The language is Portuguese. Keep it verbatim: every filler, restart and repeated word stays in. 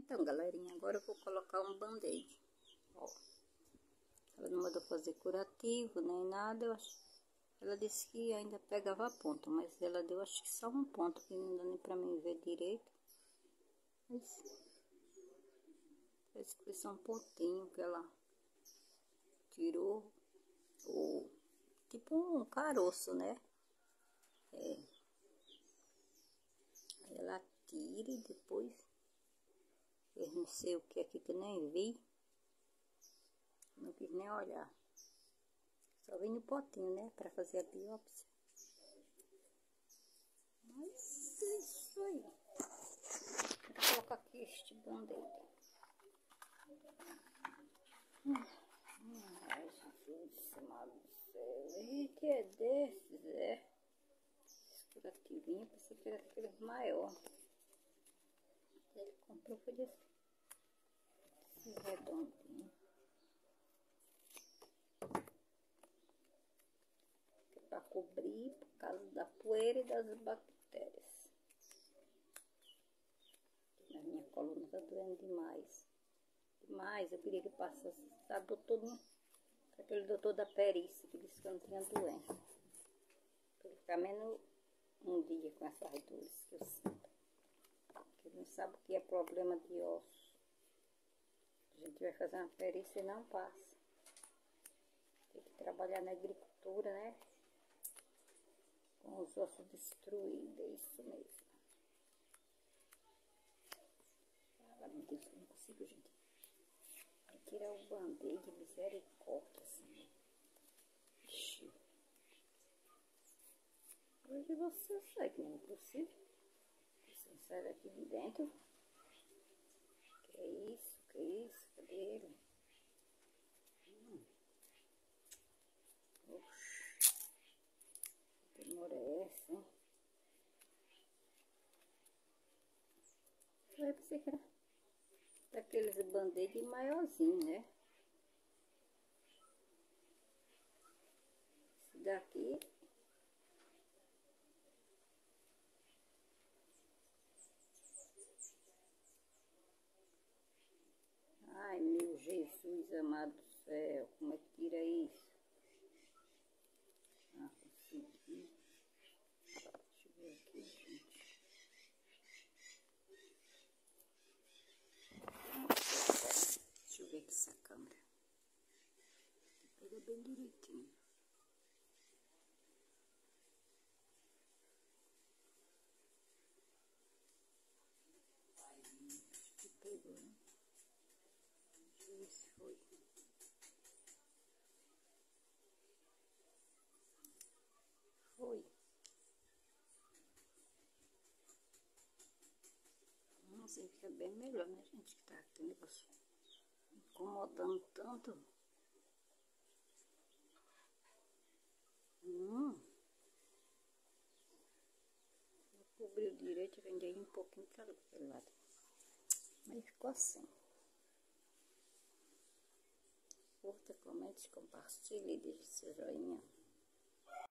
Então, galerinha, agora eu vou colocar um band-aid. Ó, ela não mandou fazer curativo nem nada. Eu acho, ela disse que ainda pegava ponto, mas ela deu acho que só um ponto, que não dá nem pra mim ver direito. Mas parece que foi só um pontinho que ela tirou, ou tipo um caroço, né? É. Aí ela tira e depois eu não sei o que é aqui que eu nem vi. Não quis nem olhar. Só vim no potinho, né? Pra fazer a biópsia. Mas é isso aí. Vou colocar aqui este band-aid. Ai, Jesus amado do céu. E que é desses, é? Esse curativinho, pensei que era aquele maior. Ele comprou, foi desse, desse redondinho. Que é pra cobrir por causa da poeira e das bactérias. A minha coluna tá doendo demais. Demais, eu queria que passasse, sabe, doutor, aquele doutor da perícia que disse que eu não tinha doença. Pra ele ficar menos um dia com essas dores que eu sinto. Porque ele não sabe o que é problema de osso. A gente vai fazer uma perícia e não passa. Tem que trabalhar na agricultura, né? Com os ossos destruídos, é isso mesmo. Ah, meu Deus, eu não consigo, gente. Vai tirar o band-aid de misericórdia, assim. Ixi. Hoje você sai, que não é possível. Você sai daqui de dentro. Que é isso, que é isso? Cadê ele? Hum. Oxi. Que demora é essa, hein? Eu pensei que era daqueles band-aid maiorzinho, né? Esse daqui. Ai, meu Jesus amado do céu, como é que tira isso? Ah, consegui. Deixa eu ver aqui, gente. Deixa eu ver aqui essa câmera. Pega bem direitinho. Acho que pegou, né? Deixa eu ver se foi. Foi. Não sei, fica bem melhor, né, gente? Que tá aqui o negócio incomodando tanto. Hum. Cobriu direito, vendei um pouquinho para aquele lado. Mas ficou assim. Curta, comente, compartilhe e deixe seu joinha.